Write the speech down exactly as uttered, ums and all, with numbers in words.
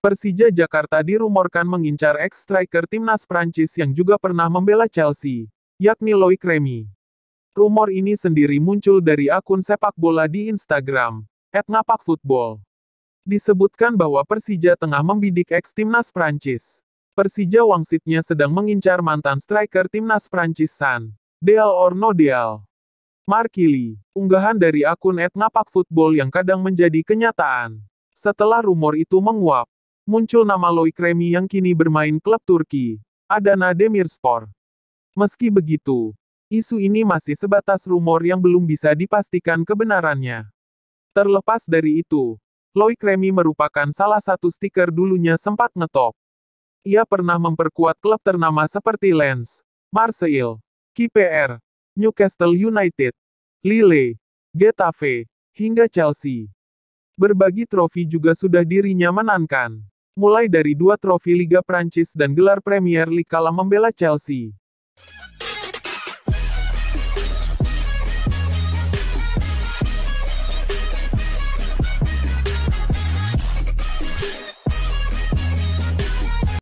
Persija Jakarta dirumorkan mengincar ex-striker timnas Prancis yang juga pernah membela Chelsea, yakni Loic Remy. Rumor ini sendiri muncul dari akun sepak bola di Instagram, et ngapakfootball. Disebutkan bahwa Persija tengah membidik ex-timnas Prancis. Persija wangsitnya sedang mengincar mantan striker timnas Prancis San, Deal or no Deal. Markili, unggahan dari akun et ngapakfootball yang kadang menjadi kenyataan. Setelah rumor itu menguap, muncul nama Loic Remy yang kini bermain klub Turki, Adana Demirspor. Meski begitu, isu ini masih sebatas rumor yang belum bisa dipastikan kebenarannya. Terlepas dari itu, Loic Remy merupakan salah satu stiker dulunya sempat ngetop. Ia pernah memperkuat klub ternama seperti Lens, Marseille, K P R, Newcastle United, Lille, Getafe, hingga Chelsea. Berbagi trofi juga sudah dirinya menangkan. Mulai dari dua trofi Liga Prancis dan gelar Premier League kala membela Chelsea.